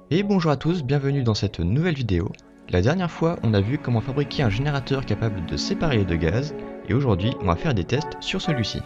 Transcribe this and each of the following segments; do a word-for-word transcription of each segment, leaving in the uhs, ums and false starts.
Et bonjour à tous, bienvenue dans cette nouvelle vidéo. La dernière fois, on a vu comment fabriquer un générateur capable de séparer les deux gaz, et aujourd'hui, on va faire des tests sur celui-ci.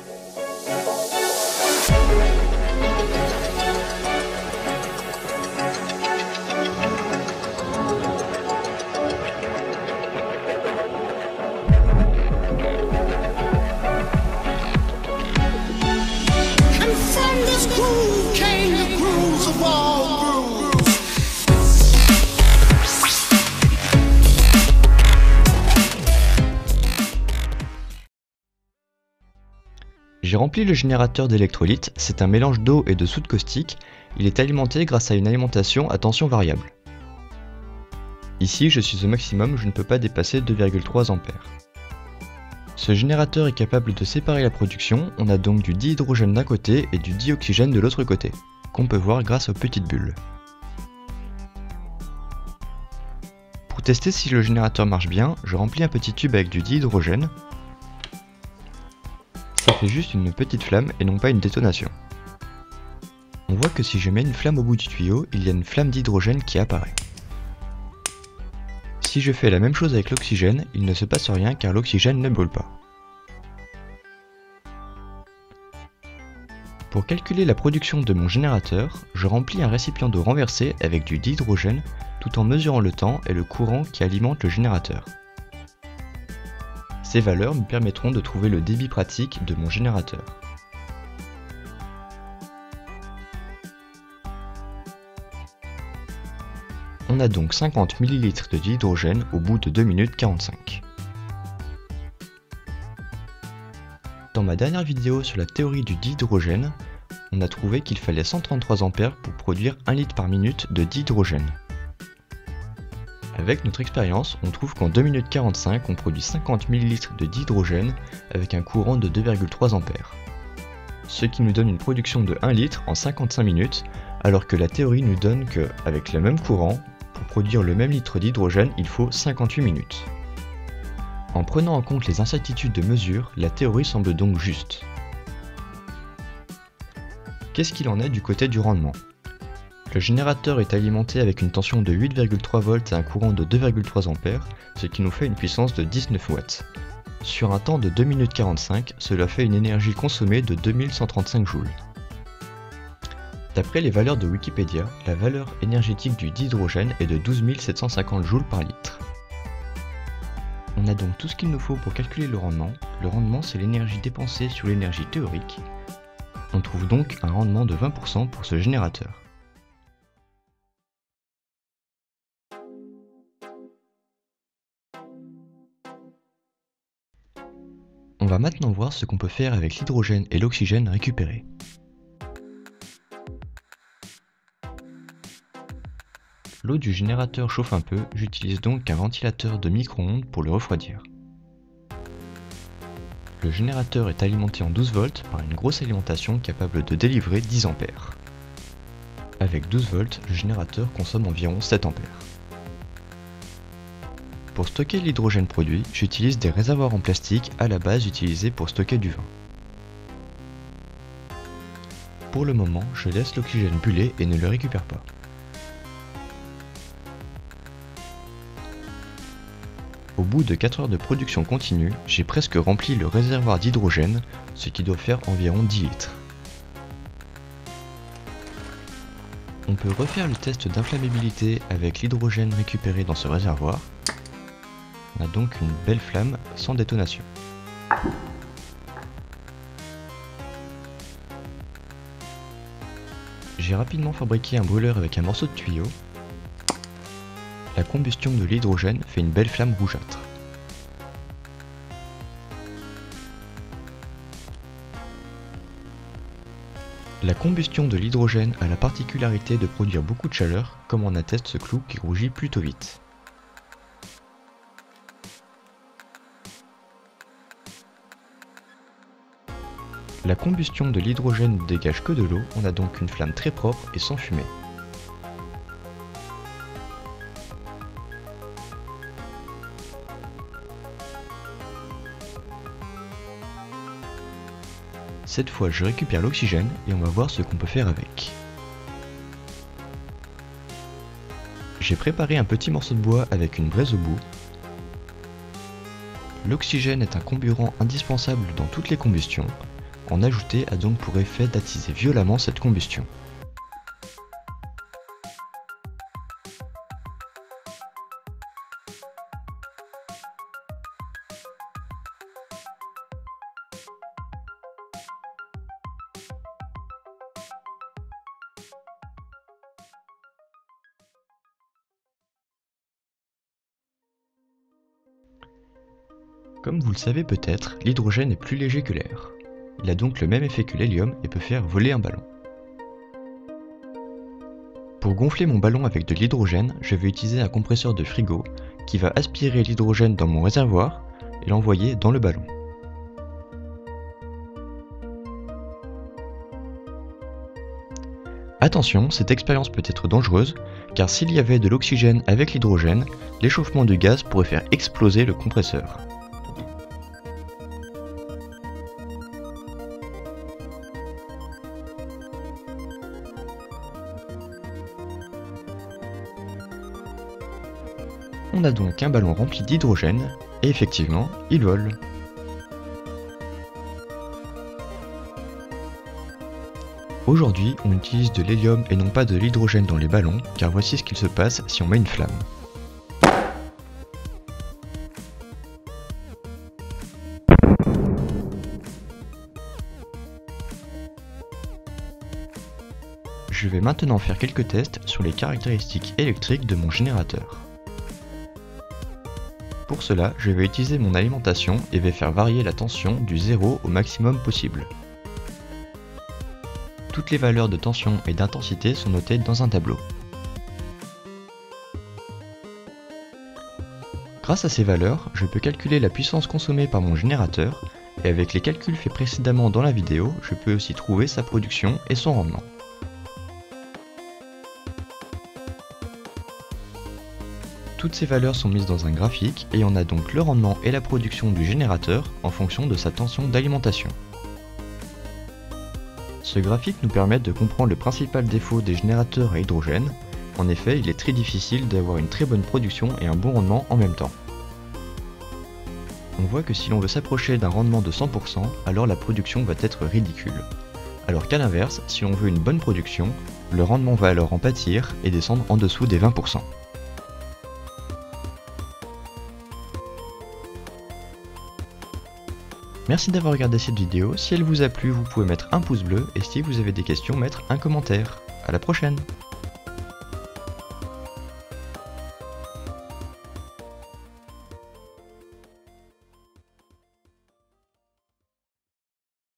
J'ai rempli le générateur d'électrolyte, c'est un mélange d'eau et de soude caustique, il est alimenté grâce à une alimentation à tension variable. Ici je suis au maximum, je ne peux pas dépasser deux virgule trois ampères. Ce générateur est capable de séparer la production, on a donc du dihydrogène d'un côté et du dioxygène de l'autre côté, qu'on peut voir grâce aux petites bulles. Pour tester si le générateur marche bien, je remplis un petit tube avec du dihydrogène. Ça fait juste une petite flamme et non pas une détonation. On voit que si je mets une flamme au bout du tuyau, il y a une flamme d'hydrogène qui apparaît. Si je fais la même chose avec l'oxygène, il ne se passe rien car l'oxygène ne brûle pas. Pour calculer la production de mon générateur, je remplis un récipient d'eau renversé avec du dihydrogène tout en mesurant le temps et le courant qui alimente le générateur. Ces valeurs me permettront de trouver le débit pratique de mon générateur. On a donc cinquante millilitres de dihydrogène au bout de deux minutes quarante-cinq. Dans ma dernière vidéo sur la théorie du dihydrogène, on a trouvé qu'il fallait cent trente-trois ampères pour produire un litre par minute de dihydrogène. Avec notre expérience, on trouve qu'en deux minutes quarante-cinq, on produit cinquante millilitres de dihydrogène avec un courant de deux virgule trois ampères. Ce qui nous donne une production de un litre en cinquante-cinq minutes, alors que la théorie nous donne que, avec le même courant, pour produire le même litre d'hydrogène, il faut cinquante-huit minutes. En prenant en compte les incertitudes de mesure, la théorie semble donc juste. Qu'est-ce qu'il en est du côté du rendement ? Le générateur est alimenté avec une tension de huit virgule trois volts et un courant de deux virgule trois ampères, ce qui nous fait une puissance de dix-neuf watts. Sur un temps de deux minutes quarante-cinq, cela fait une énergie consommée de deux mille cent trente-cinq joules. D'après les valeurs de Wikipédia, la valeur énergétique du dihydrogène est de douze mille sept cent cinquante joules par litre. On a donc tout ce qu'il nous faut pour calculer le rendement. Le rendement, c'est l'énergie dépensée sur l'énergie théorique. On trouve donc un rendement de vingt pour cent pour ce générateur. On va maintenant voir ce qu'on peut faire avec l'hydrogène et l'oxygène récupérés. L'eau du générateur chauffe un peu, j'utilise donc un ventilateur de micro-ondes pour le refroidir. Le générateur est alimenté en douze volts par une grosse alimentation capable de délivrer dix ampères. Avec douze volts, le générateur consomme environ sept ampères. Pour stocker l'hydrogène produit, j'utilise des réservoirs en plastique à la base utilisés pour stocker du vin. Pour le moment, je laisse l'oxygène buller et ne le récupère pas. Au bout de quatre heures de production continue, j'ai presque rempli le réservoir d'hydrogène, ce qui doit faire environ dix litres. On peut refaire le test d'inflammabilité avec l'hydrogène récupéré dans ce réservoir. On a donc une belle flamme sans détonation. J'ai rapidement fabriqué un brûleur avec un morceau de tuyau. La combustion de l'hydrogène fait une belle flamme rougeâtre. La combustion de l'hydrogène a la particularité de produire beaucoup de chaleur, comme on atteste ce clou qui rougit plutôt vite. La combustion de l'hydrogène ne dégage que de l'eau, on a donc une flamme très propre et sans fumée. Cette fois je récupère l'oxygène et on va voir ce qu'on peut faire avec. J'ai préparé un petit morceau de bois avec une braise au bout. L'oxygène est un comburant indispensable dans toutes les combustions. En ajouter a donc pour effet d'attiser violemment cette combustion. Comme vous le savez peut-être, l'hydrogène est plus léger que l'air. Il a donc le même effet que l'hélium et peut faire voler un ballon. Pour gonfler mon ballon avec de l'hydrogène, je vais utiliser un compresseur de frigo qui va aspirer l'hydrogène dans mon réservoir et l'envoyer dans le ballon. Attention, cette expérience peut être dangereuse, car s'il y avait de l'oxygène avec l'hydrogène, l'échauffement du gaz pourrait faire exploser le compresseur. On a donc un ballon rempli d'hydrogène, et effectivement, il vole. Aujourd'hui, on utilise de l'hélium et non pas de l'hydrogène dans les ballons, car voici ce qu'il se passe si on met une flamme. Je vais maintenant faire quelques tests sur les caractéristiques électriques de mon générateur. Pour cela, je vais utiliser mon alimentation et vais faire varier la tension du zéro au maximum possible. Toutes les valeurs de tension et d'intensité sont notées dans un tableau. Grâce à ces valeurs, je peux calculer la puissance consommée par mon générateur, et avec les calculs faits précédemment dans la vidéo, je peux aussi trouver sa production et son rendement. Toutes ces valeurs sont mises dans un graphique et on a donc le rendement et la production du générateur en fonction de sa tension d'alimentation. Ce graphique nous permet de comprendre le principal défaut des générateurs à hydrogène. En effet, il est très difficile d'avoir une très bonne production et un bon rendement en même temps. On voit que si l'on veut s'approcher d'un rendement de cent pour cent, alors la production va être ridicule. Alors qu'à l'inverse, si l'on veut une bonne production, le rendement va alors en pâtir et descendre en dessous des vingt pour cent. Merci d'avoir regardé cette vidéo, si elle vous a plu, vous pouvez mettre un pouce bleu et si vous avez des questions, mettre un commentaire. À la prochaine!